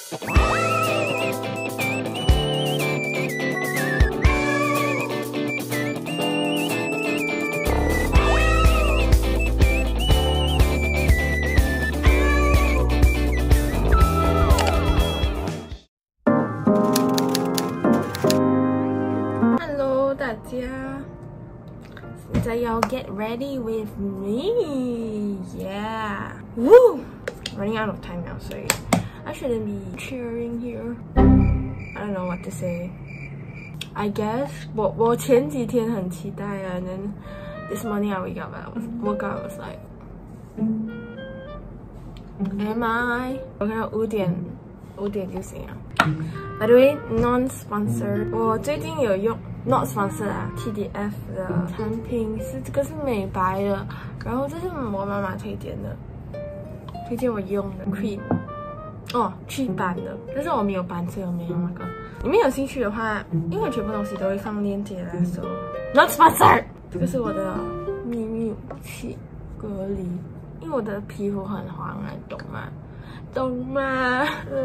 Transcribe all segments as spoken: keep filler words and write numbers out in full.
大家，现在要 get ready with me, yeah. Woo! Running out of time now, sorry. I shouldn't be cheering here. I don't know what to say. I guess 我我前几天很期待啊 and then this morning I wake up, I was woke up, I was like, am I? 我看到五点五点就行了。By the way, non-sponsored. 我最近有用 not sponsored 啊 ，T D F 的产品是这个是美白的，然后这是我妈妈推荐的，推荐我用的 cream。哦，祛斑的，但是我没有斑，所以我没用那个。你们有兴趣的话，因为全部东西都会放链接的 ，so not sponsored。这个是我的秘密武器，隔离，因为我的皮肤很黄啊，懂吗？懂吗？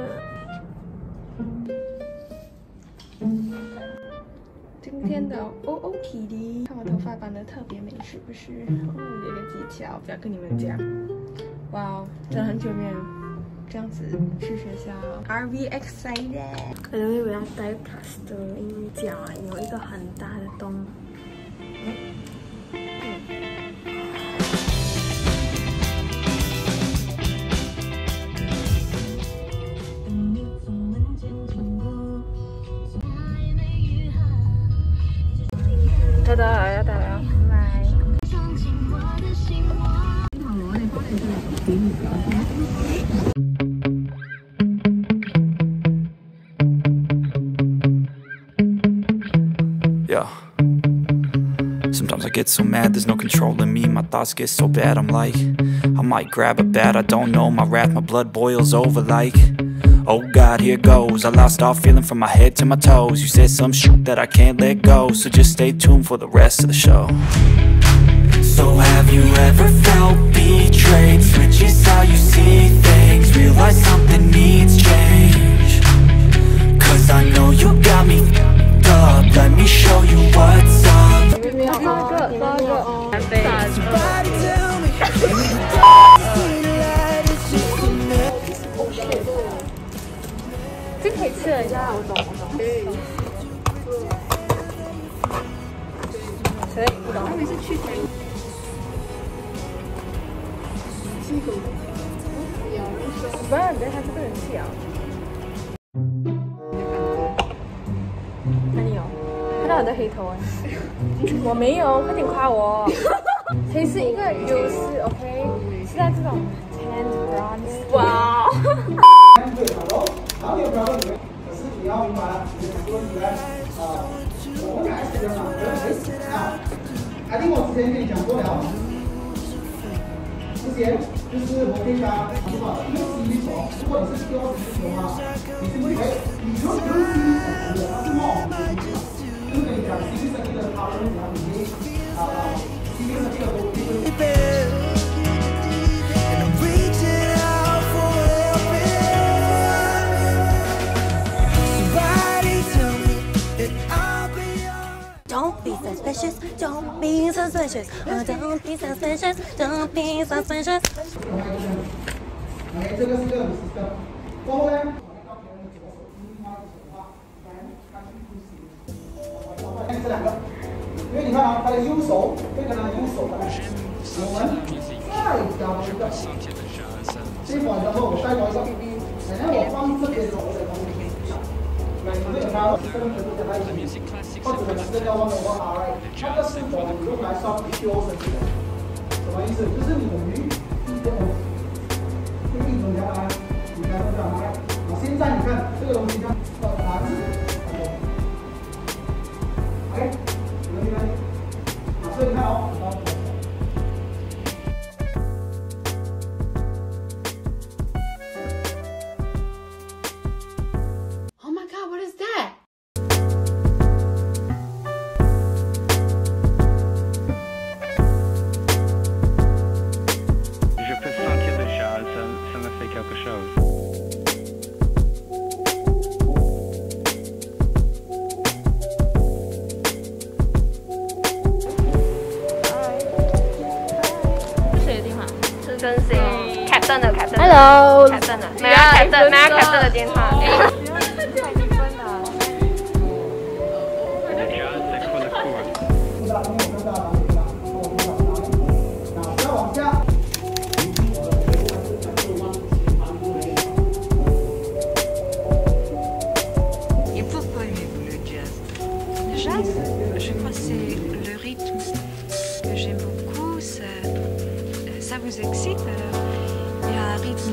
今天的 O O T D， 看我头发绑得特别美，是不是？哦，有个技巧，不要跟你们讲。哇哦，真的很久没有这样子去学校。Are we excited？ 可能我要戴 plaster， 因为脚啊有一个很大的洞。嗯到了，要到了，拜。 Yeah. Sometimes I get so mad, there's no controlling me. My thoughts get so bad, I'm like, I might grab a bat, I don't know. My wrath, my blood boils over like, oh God, here goes. I lost all feeling from my head to my toes. You said some shit that I can't let go, so just stay tuned for the rest of the show. So have you ever felt betrayed? Switches how you see things, realize something needs change. Cause I know you got me f***ed up, let me show you what's up. 这可以吃了呀，我懂我懂。谁不懂？他们是去甜。辛苦。不然等下这个人小。哪里有？看到很多黑头哎。我没有，快点夸我。谁是一个优势 ？OK， 是在这种 tan bronze。哇。好，有条件里面，可是你要明白，你的说起来啊，我们改写的嘛，啊，I think我之前跟你讲过了，之前就是我可以把什么一个 C V 手，如果你是丢 C V 手的话，你是不是以为你用用 C V 手的，它是冒的，就是跟你讲 C V 设计的，它跟你讲你啊 C V 设计的都不对。 Don't be suspicious, don't be suspicious, oh, don't be suspicious, don't be suspicious. OK， 这个是个 system。过后呢，这两个，因为你看啊，它的右手会跟它的右手的，我们再加一个，这一款然后我再加一个 B B， 然后我放这边的我的东西。每个有它这个全部加在一起，或者是这个 one over r， 那个是我们用来算 Q 升级的，什么意思？就是你的鱼，一个就一种条来，你看这样来，啊，现在你看这个东西叫叫蓝字，OK， 有没有？啊，所以你看哦。 凯特，拿凯特的电话。 Et pourquoi aimez-vous le jazz? Le jazz, je crois que c'est le rythme que j'aime beaucoup. Ça, ça vous excite? Il y a un rythme.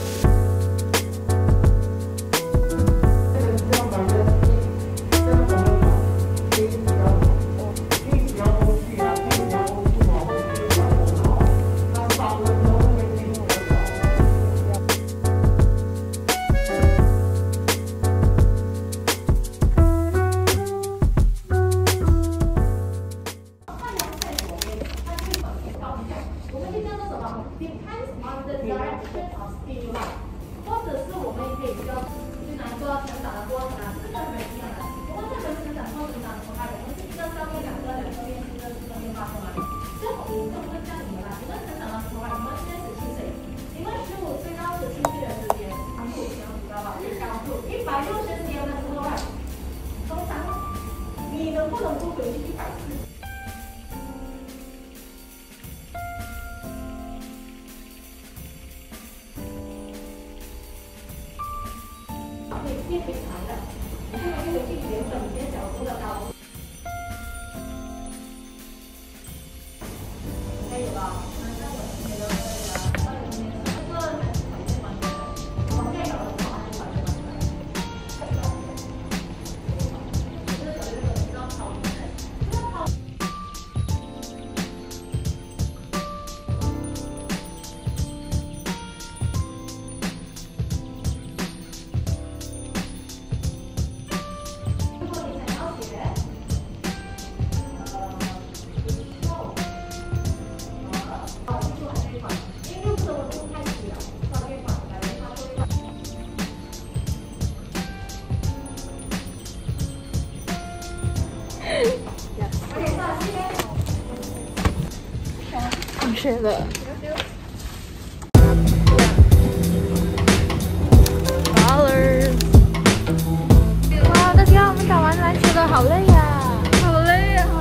放学了。Ballers！ 哇，我的天，我们打完篮球了，好累呀，好累啊！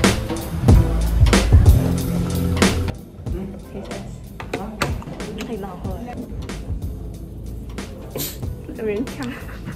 嗯，可以开始。啊，太恼火了，有人抢。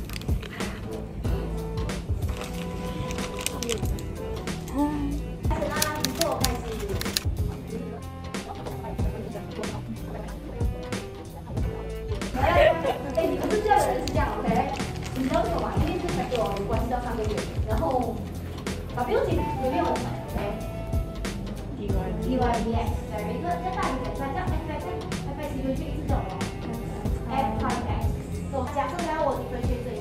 把标题随便我们 ，OK。D Y D Y D X， 再一个再大一点，再这样，再再再再 C V 就一直走了 ，F Y X。so 假设来我 differentiate 这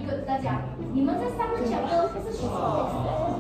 good， 大家，你们这三个小哥是学错的。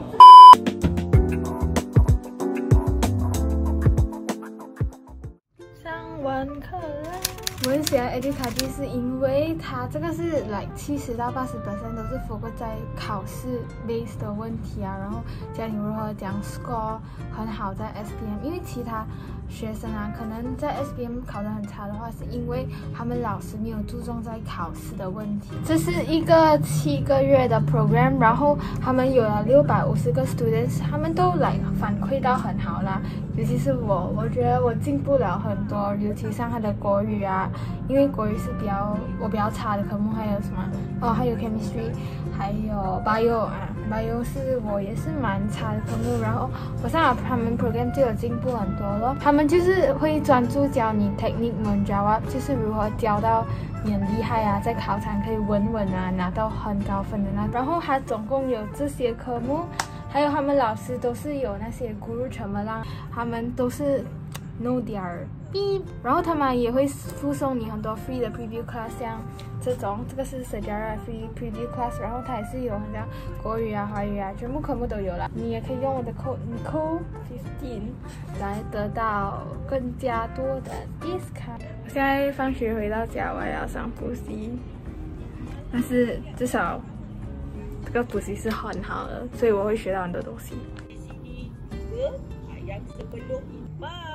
上完课啦！我很喜欢 Educati 是因为它这个是 like 七十到八十 percent 都是 focus 在考试 base 的问题啊，然后教你如何讲 score 很好在 S P M， 因为其他学生啊，可能在 S P M 考得很差的话，是因为他们老师没有注重在考试的问题。这是一个七个月的 program， 然后他们有了六百五十个 students， 他们都来反馈到很好啦。尤其是我，我觉得我进步了很多，尤其像他的国语啊，因为国语是比较我比较差的科目，还有什么哦，还有 chemistry， 还有 bio 啊 ，bio 是我也是蛮差的科目，然后我上了他们 program 就有进步很多咯。他们就是会专注教你 technique 跟 jawab， 就是如何教到你很厉害啊，在考场可以稳稳啊拿到很高分的那。然后他总共有这些科目。还有他们老师都是有那些 guru 什么啦，他们都是 know their beep， 然后他们也会附送你很多 free 的 preview class， 像这种，这个是 sejarah free preview class， 然后它也是有很像国语啊、华语啊，全部科目都有了。你也可以用我的 code Nico fifteen 来得到更加多的 discount。我现在放学回到家，我还要上补习，但是至少。这个补习是很好的，所以我会学到很多东西。 Ayam sebelum imam.